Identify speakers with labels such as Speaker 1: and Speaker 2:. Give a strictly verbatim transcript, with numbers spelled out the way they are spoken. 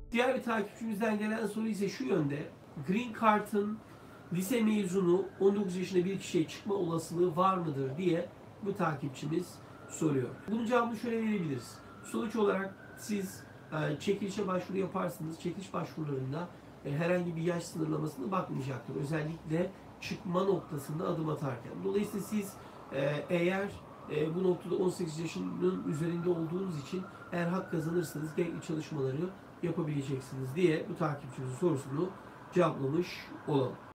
Speaker 1: Diğer bir takipçimizden gelen soru ise şu yönde. Green Card'ın lise mezunu on dokuz yaşında bir kişiye çıkma olasılığı var mıdır diye bu takipçimiz soruyor. Bunun cevabını şöyle verebiliriz. Sonuç olarak siz e, çekilişe başvuru yaparsınız. Çekiliş başvurularında e, herhangi bir yaş sınırlamasına bakmayacaktır. Özellikle çıkma noktasında adım atarken. Dolayısıyla siz e, eğer e, bu noktada on sekiz yaşının üzerinde olduğunuz için eğer hak kazanırsanız gerekli çalışmaları yapabileceksiniz diye bu takipçimizin sorusunu cevaplamış olalım.